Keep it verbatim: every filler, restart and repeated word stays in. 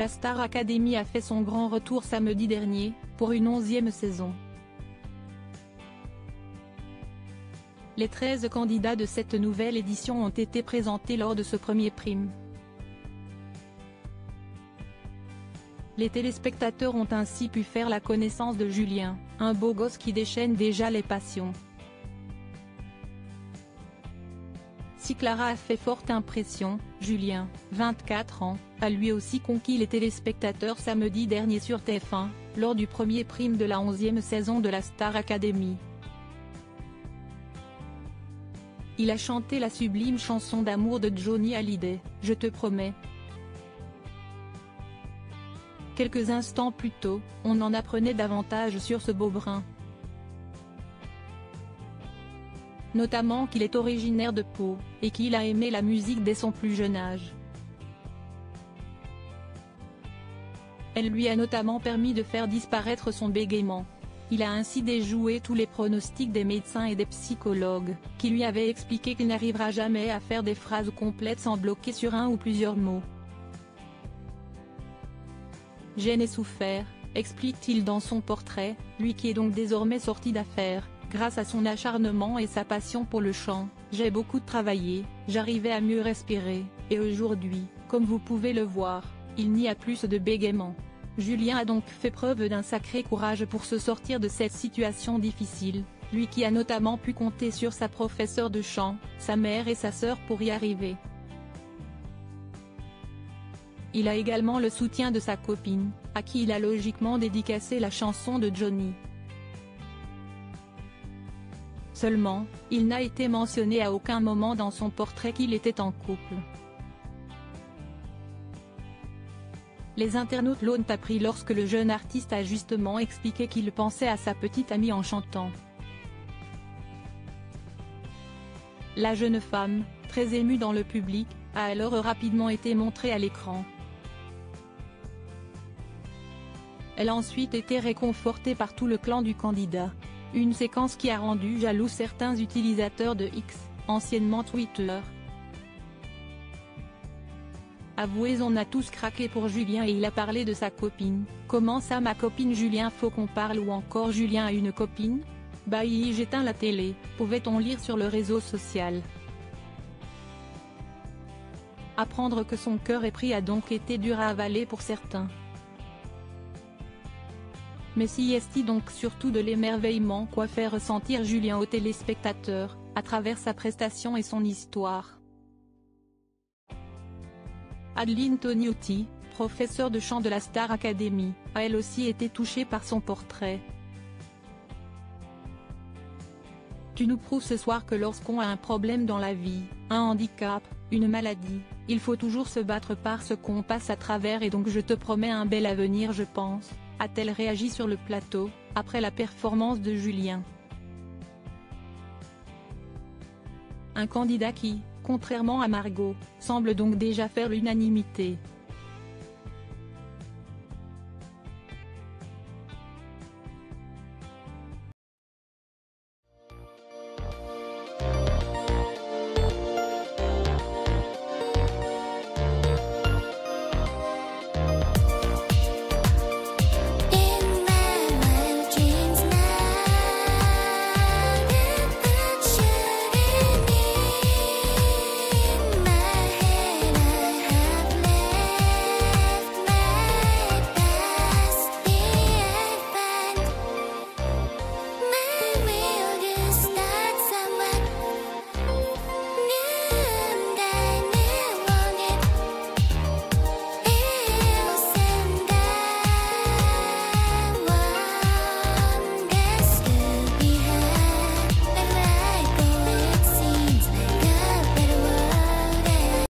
La Star Academy a fait son grand retour samedi dernier, pour une onzième saison. Les treize candidats de cette nouvelle édition ont été présentés lors de ce premier prime. Les téléspectateurs ont ainsi pu faire la connaissance de Julien, un beau gosse qui déchaîne déjà les passions. Si Clara a fait forte impression, Julien, vingt-quatre ans, a lui aussi conquis les téléspectateurs samedi dernier sur T F un, lors du premier prime de la onzième saison de la Star Academy. Il a chanté la sublime chanson d'amour de Johnny Hallyday, « Je te promets ». Quelques instants plus tôt, on en apprenait davantage sur ce beau brun. Notamment qu'il est originaire de Pau, et qu'il a aimé la musique dès son plus jeune âge. Elle lui a notamment permis de faire disparaître son bégaiement. Il a ainsi déjoué tous les pronostics des médecins et des psychologues, qui lui avaient expliqué qu'il n'arrivera jamais à faire des phrases complètes sans bloquer sur un ou plusieurs mots. « J'ai n'ai souffert », explique-t-il dans son portrait, lui qui est donc désormais sorti d'affaires. Grâce à son acharnement et sa passion pour le chant, j'ai beaucoup travaillé, j'arrivais à mieux respirer, et aujourd'hui, comme vous pouvez le voir, il n'y a plus de bégaiement. Julien a donc fait preuve d'un sacré courage pour se sortir de cette situation difficile, lui qui a notamment pu compter sur sa professeure de chant, sa mère et sa sœur pour y arriver. Il a également le soutien de sa copine, à qui il a logiquement dédicacé la chanson de Johnny. Seulement, il n'a été mentionné à aucun moment dans son portrait qu'il était en couple. Les internautes l'ont appris lorsque le jeune artiste a justement expliqué qu'il pensait à sa petite amie en chantant. La jeune femme, très émue dans le public, a alors rapidement été montrée à l'écran. Elle a ensuite été réconfortée par tout le clan du candidat. Une séquence qui a rendu jaloux certains utilisateurs de X, anciennement Twitter. Avouez, on a tous craqué pour Julien et il a parlé de sa copine. Comment ça ma copine Julien, faut qu'on parle, ou encore Julien a une copine? Bah hi, j'éteins la télé, pouvait-on lire sur le réseau social. Apprendre que son cœur est pris a donc été dur à avaler pour certains. Mais si est donc surtout de l'émerveillement quoi faire ressentir Julien aux téléspectateurs, à travers sa prestation et son histoire. Adeline Tognotti, professeure de chant de la Star Academy, a elle aussi été touchée par son portrait. Tu nous prouves ce soir que lorsqu'on a un problème dans la vie, un handicap, une maladie, il faut toujours se battre par ce qu'on passe à travers, et donc je te promets un bel avenir, je pense, a-t-elle réagi sur le plateau, après la performance de Julien. Un candidat qui, contrairement à Margot, semble donc déjà faire l'unanimité.